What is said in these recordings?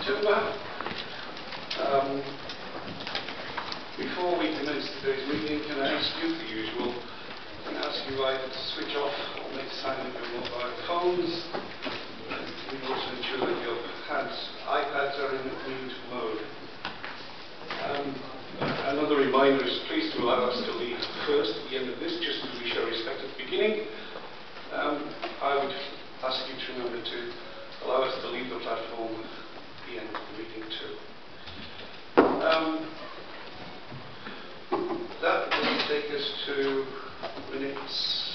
September. Before we commence today's meeting, can I ask you, the usual, can I ask you either to switch off or make silent your mobile phones? We also ensure that your iPads are in mute mode. Another reminder is please to allow us to leave first at the end of this, just as we show respect at the beginning. I would ask you to remember to allow us to leave the platform at the end of the meeting too. That will take us to minutes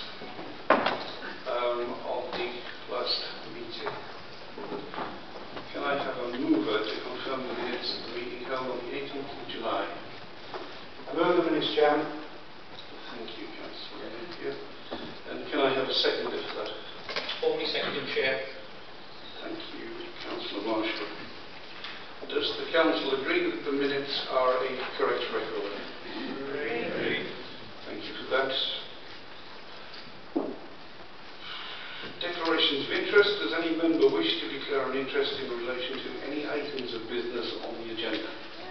of the last meeting. Can I have a mover to confirm the minutes of the meeting held on the 18th of July? I move the minutes, Chairman. Thank you, Councillor. Thank you. And can I have a seconder for that? Formally seconded, Chair. Thank you, Councillor Marshall. Does the Council agree that the minutes are a correct record? Agree. Thank you for that. Declarations of interest. Does any member wish to declare an interest in relation to any items of business on the agenda?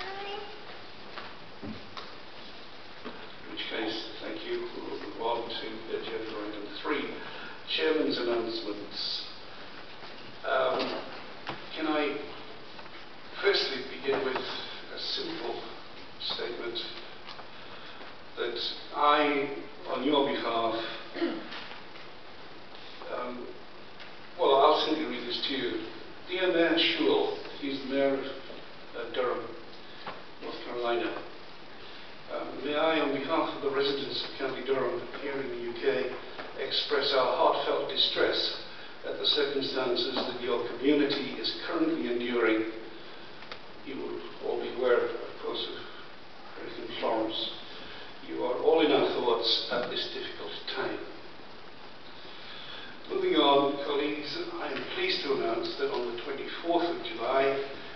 In which case, thank you. We'll move on to agenda item 3, Chairman's announcements. Can I firstly begin with a simple statement that I, on your behalf, well, I'll simply read this to you. Dear Mayor Schewel, he's the Mayor of Durham, North Carolina. May I, on behalf of the residents of County Durham here in the UK, express our heartfelt distress at the circumstances that your community is currently enduring. You will all be aware, of course, of Hurricane Florence. You are all in our thoughts at this difficult time. Moving on, colleagues, I am pleased to announce that on the 24th of July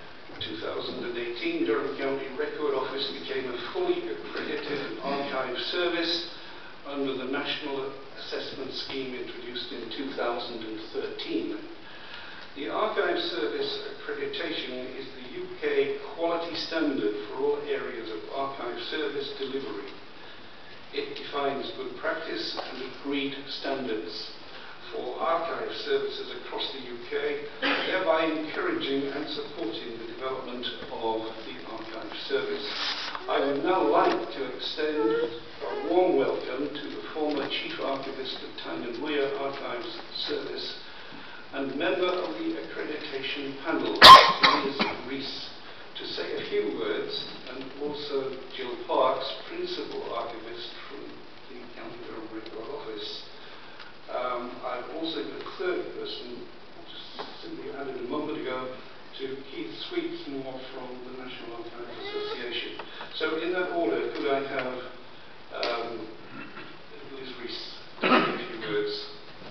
2018, Durham County Record Office became a fully accredited archive service under the National Assessment Scheme introduced in 2013. The Archive Service accreditation is the UK quality standard for all areas of archive service delivery. It defines good practice and agreed standards for archive services across the UK, thereby encouraging and supporting the development of the archive service. I would now like to extend a warm welcome to the former Chief Archivist of Tyne and Weir Archives Service and member of the accreditation panel, Ms. Rees, to say a few words, and also Jill Parks, Principal Archivist from the County Durham Record Office. I've also got a third person, just simply added a moment ago, to Keith Sweetsmore from the National Archives Association. So in that order, could I have Liz Rees say a few words?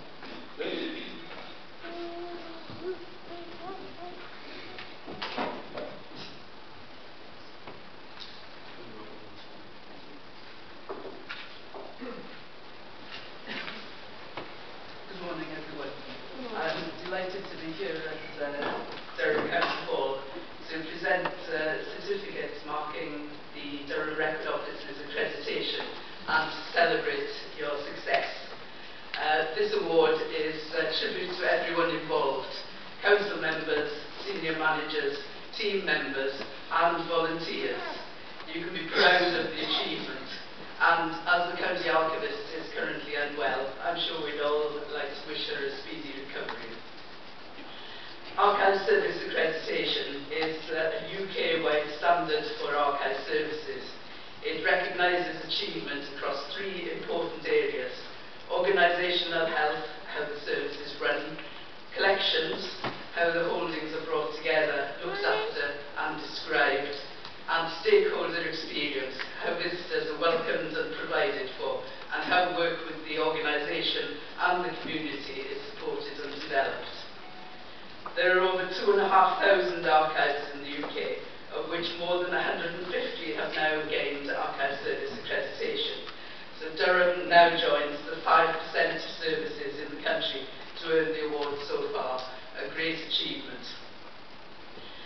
Delighted to be here at Durham County Hall to present certificates marking the Durham Record Office's accreditation and to celebrate your success. This award is a tribute to everyone involved: council members, senior managers, team members and volunteers. You can be proud of the achievement, and as the County Archivist is currently unwell, I'm sure we'd all like to wish her a speedy recovery. Archive Service accreditation is a UK-wide standard for archive services. It recognises achievement across 3 important areas: organisational health, how the service is run; collections, how the holdings are brought together, looked after and described; and stakeholder experience, how visitors are welcomed and provided for, and how work with the organisation and the community is supported and developed. There are over 2,500 archives in the UK, of which more than 150 have now gained Archive Service accreditation. So Durham now joins the 5% of services in the country to earn the award so far, a great achievement.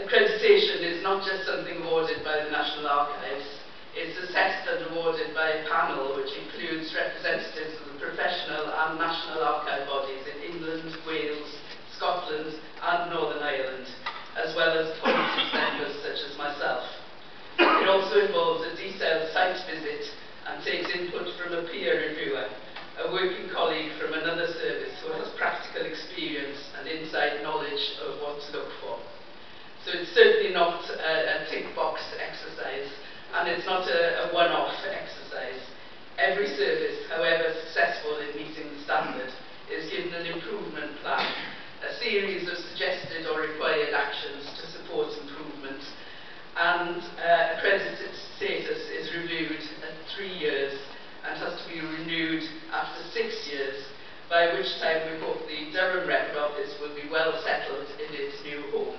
Accreditation is not just something awarded by the National Archives, it's assessed and awarded by a panel which includes representatives of the professional and national archive bodies in England, Wales, Scotland and Northern Ireland, as well as appointed members such as myself. It also involves a detailed site visit and takes input from a peer reviewer, a working colleague from another service who has practical experience and inside knowledge of what to look for. So it's certainly not a tick box exercise, and it's not a one-off exercise. Every service, however successful in meeting the standard, is given an improvement plan, a series of suggested or required actions to support improvement, and accredited status is reviewed at 3 years and has to be renewed after 6 years, by which time we hope the Durham Record Office will be well settled in its new home.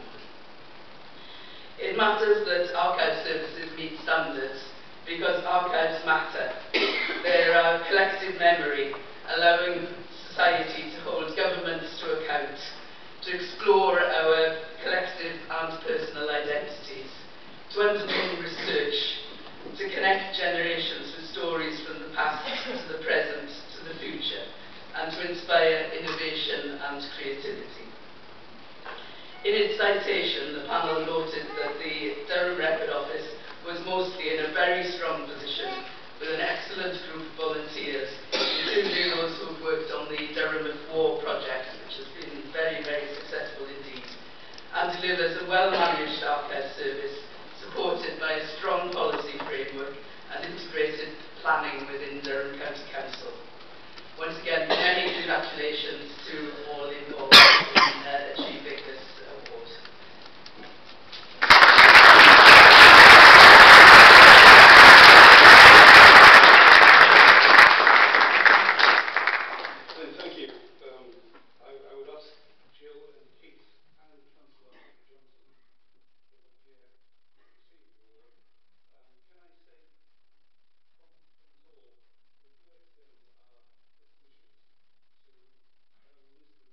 It matters that archive services meet standards because archives matter. They're our collective memory, allowing society to hold governments to account, to explore our collective and personal identities, to underpin research, to connect generations with stories from the past to the present to the future, and to inspire innovation and creativity. In its citation, the panel noted that the Durham Record Office was mostly in a very strong position with an excellent group of volunteers, including those who have worked on the Durham of War project, which has been very, very successful indeed, and delivers a well-managed archive service supported by a strong policy framework and integrated planning within Durham County Council. Once again, many congratulations to all involved in achieving this award. Thank you. I would ask Jill and Keith and Councillor Johnson to appear to receive the award. Can I say from us all, we do extend our best wishes to Mr.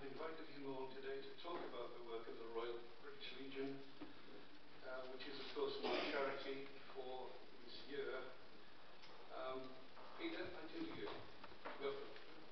I've invited him along today to talk about the work of the Royal British Legion, which is of course my charity for this year. Peter, I turn to you. Welcome.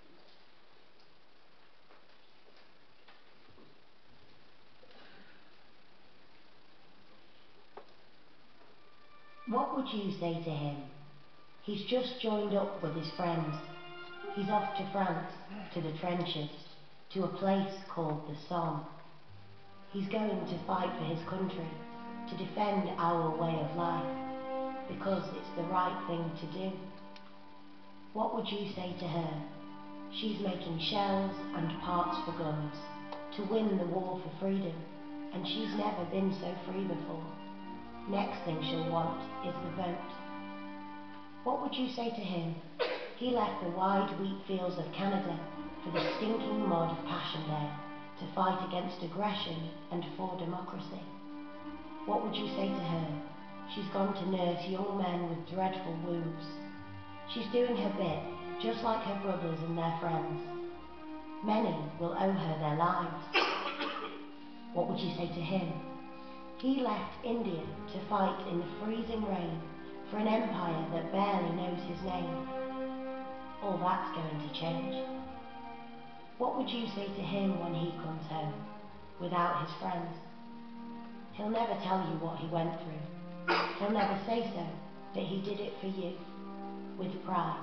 What would you say to him? He's just joined up with his friends. He's off to France, to the trenches, to a place called the Somme. He's going to fight for his country, to defend our way of life, because it's the right thing to do. What would you say to her? She's making shells and parts for guns, to win the war for freedom, and she's never been so free before. Next thing she'll want is the vote. What would you say to him? He left the wide wheat fields of Canada for the stinking mud of Passchendaele to fight against aggression and for democracy. What would you say to her? She's gone to nurse young men with dreadful wounds. She's doing her bit, just like her brothers and their friends. Many will owe her their lives. What would you say to him? He left India to fight in the freezing rain for an empire that barely knows his name. All that's going to change. What would you say to him when he comes home, without his friends? He'll never tell you what he went through. He'll never say so, but he did it for you, with pride.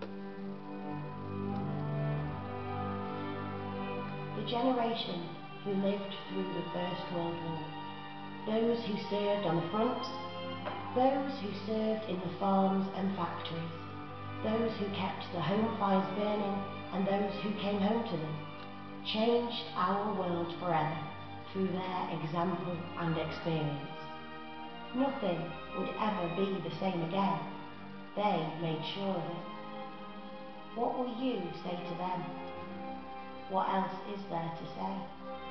The generation who lived through the First World War, those who served on the front, those who served in the farms and factories, those who kept the home fires burning and those who came home to them, changed our world forever through their example and experience. Nothing would ever be the same again. They made sure of it. What will you say to them? What else is there to say?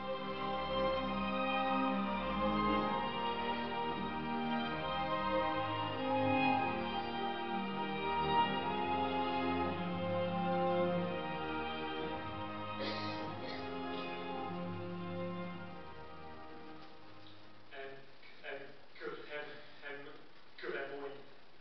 Good morning.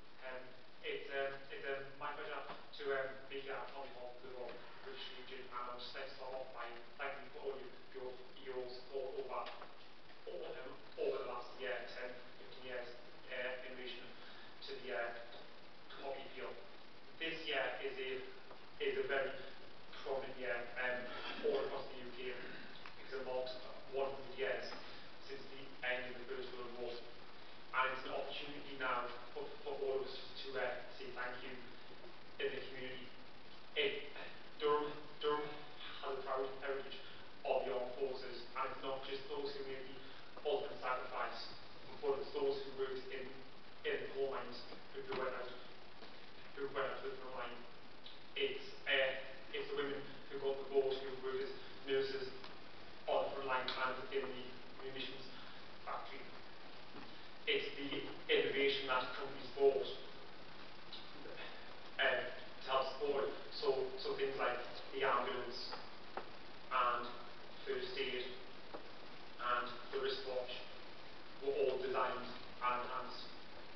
It's my pleasure to be here on behalf of the Royal British Legion, and I'll just let's start off by thanking you for all your support over the last year, 10, 15 years in relation to the hockey field. This year is a very prominent year all across the UK because it marks 100 years since the end of the First World War. And it's an opportunity now for all of us to say thank you in the community. Durham has a proud heritage of the armed forces, and it's not just those who made the ultimate sacrifice, but it's those who worked in the coal mines who went out to the front line. It's the women who got the vote, who worked as nurses on the front line and in the munitions factory. It's the innovation that companies bought to help support. So things like the ambulance and first aid and the wristwatch were all designed and enhanced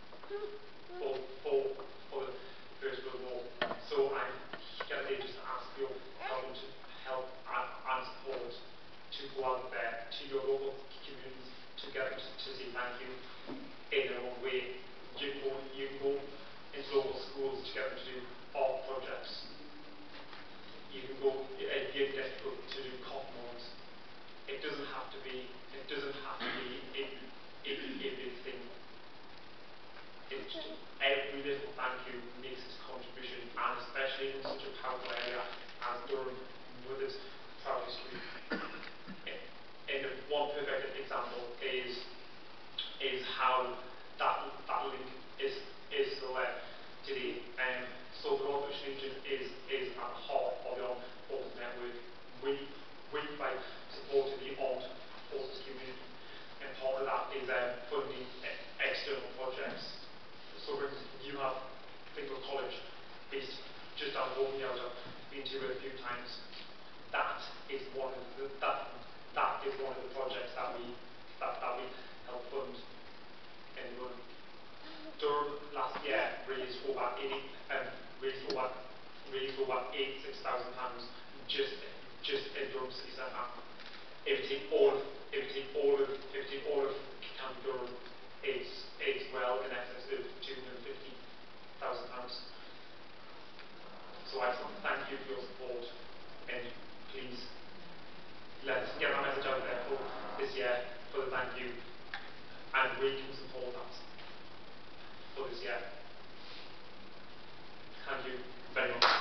for the First World War. So I'm here today just to ask your help and support to go out there to your local communities to get them to say thank you in their own way. You can go into local schools to get them to do art projects. You can go and get people to do coffee mugs. It doesn't have to be a big thing. It's just every little thank you makes its contribution, and especially in such a powerful area as Durham with its proud history. And one perfect example is how that link is still there today. So the Royal British Legion is at the heart of the Armed Forces Network. We by supporting the armed forces community, and part of that is funding external projects. So for instance, you have Fingal College based just down the road from here, I've been to a few times. that is one of the projects that we help fund in Durham. Durham last year raised over £86,000 just in Durham city centre. If you take all of County Durham, it's well in excess of £250,000. So I just want to thank you for your support, and please let's get our message out there for this year for the thank you, and we can support that for this year. Thank you very much.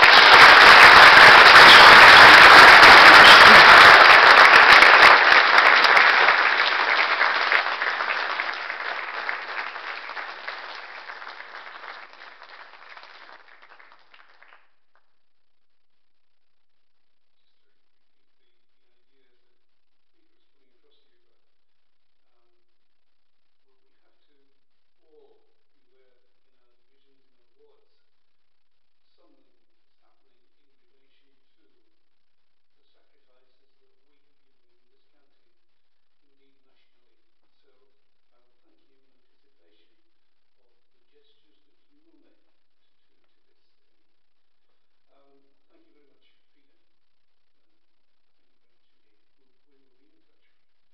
All be aware that in our divisions, in our wards, something is happening in relation to the sacrifices that we have been doing in this county, indeed nationally. So I will thank you in anticipation of the gestures that you will make to this thing. Thank you very much, Peter. Thank you very much indeed. We will be in touch.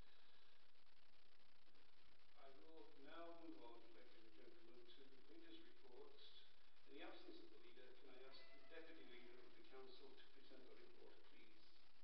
I will now move on, ladies and gentlemen, to the leader's reports. In the absence of the leader, can I ask the deputy leader of the council to present the report, please?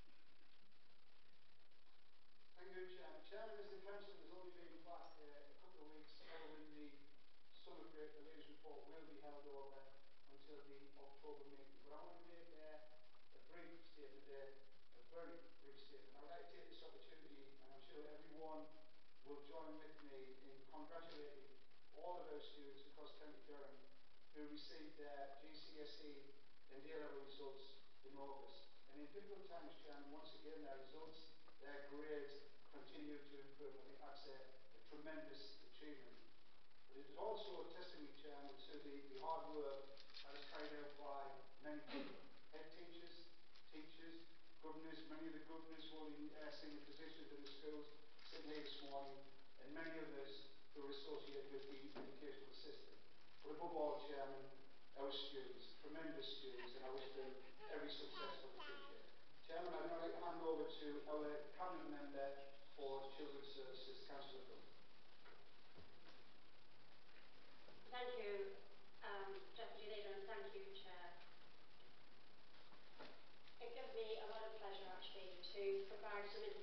Thank you, Chairman. Chairman, as the council has only been back a couple of weeks following the summer break, the leader's report will be held over until the October meeting. But I want to make a brief statement there, a very brief statement. I would like to take this opportunity, and I'm sure everyone will join with me in congratulating all of our students across County Durham who received their GCSE and A-level results in August. And in difficult times, Chairman, once again their results, their grades continue to improve. I think that's a tremendous achievement. But it is also a testimony, Chairman, to the hard work that is carried out by many people, head teachers, governors, many of the governors holding senior positions in the schools sitting here this morning, and many others who are associated with the educational system. But above all, Chairman, our students, tremendous students, and I wish them every success for the future. Chairman, I'd now like to hand over to our Cabinet Member for Children's Services, Councillor Dunn. Thank you, Deputy Leader, and thank you, Chair. It gives me a lot of pleasure actually to provide some information